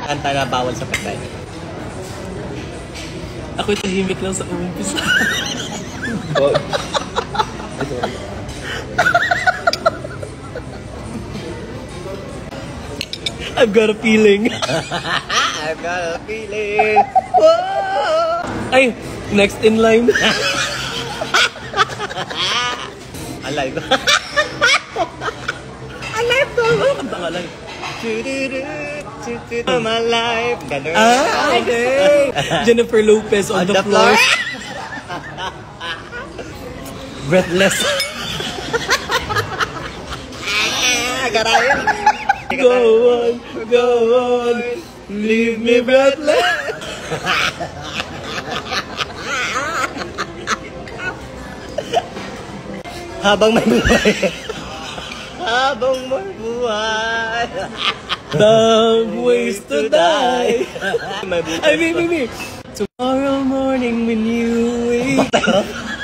Kanta na bawal sa Patay. Ako'y tahimik lang sa umpisa. I've got a feeling. I've got a feeling. Ay, next in line. Alive. Alive daw. Kanta ka alive. I'm alive. Ganun. Okay. Jennifer Lopez on the floor. Breathless. Garayan. Go on, go on. Leave me breathless. Habang may buhay. Habang may buhay. Dumb ways to die. Ay, me. Tomorrow morning when you wake up.